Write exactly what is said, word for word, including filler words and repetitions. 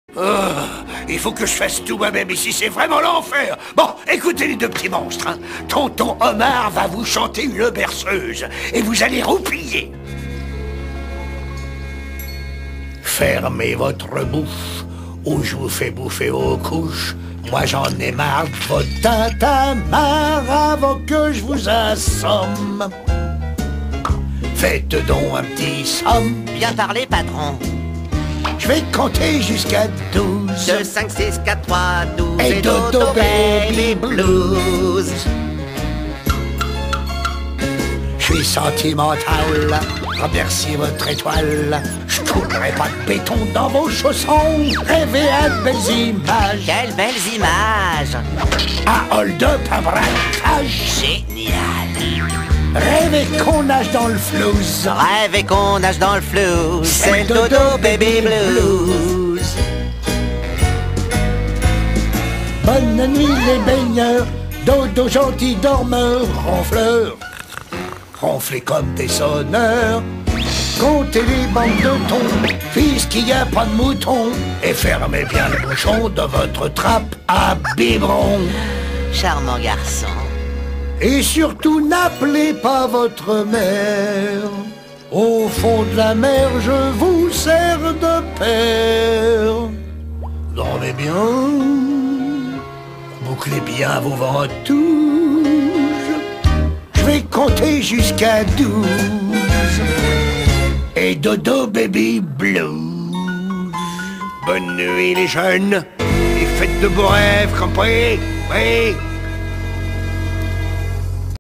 Oh, il faut que je fasse tout moi-même ici, c'est vraiment l'enfer. Bon, écoutez les deux petits monstres, hein. Tonton Omar va vous chanter une berceuse, et vous allez roupiller. Fermez votre bouche, ou je vous fais bouffer aux couches. Moi j'en ai marre de votre tintamarre avant que je vous assomme. Faites donc un petit somme. Bien parlé, patron. Je vais compter jusqu'à douze. deux, cinq, six, quatre, trois, douze. Et dodo baby blues. Je suis sentimental, remerciez votre étoile. Je coulerai pas de béton dans vos chaussons. Rêvez à de belles images. Quelles belles images. Un hold-up, un braquage. Génial. Rêvez qu'on nage dans le flouze. Rêvez qu'on nage dans le flou. C'est le dodo baby blues. Bonne nuit les baigneurs, dodo gentil dormeur, ronfleur. Ronflez comme des sonneurs. Comptez les bandes de thon, puisqu'il n'y a pas de mouton. Et fermez bien le bouchon de votre trappe à biberon. Charmant garçon. Et surtout n'appelez pas votre mère. Au fond de la mer, je vous sers de père. Dormez bien, bouclez bien vos ventouses. Je vais compter jusqu'à douze. Et dodo baby blues. Bonne nuit les jeunes, et faites de beaux rêves, compris? Oui.